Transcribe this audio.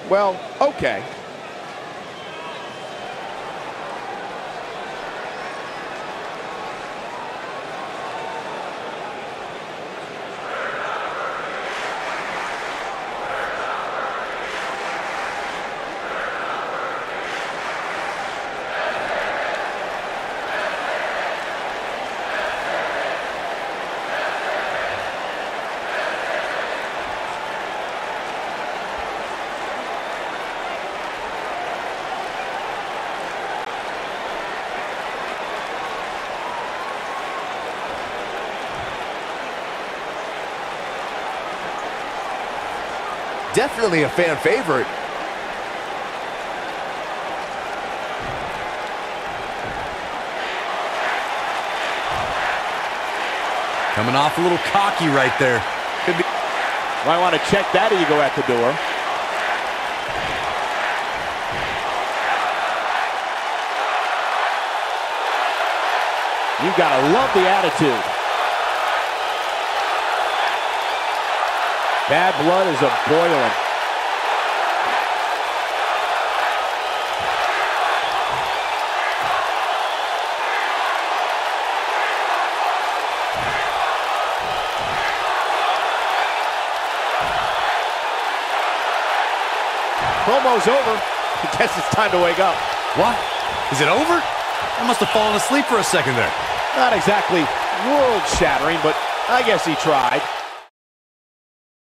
well, okay. Definitely a fan favorite. Coming off a little cocky right there. Could be. Might want to check that ego at the door. You've got to love the attitude. Bad blood is a-boiling. Promo's over. I guess it's time to wake up. What? Is it over? I must have fallen asleep for a second there. Not exactly world-shattering, but I guess he tried.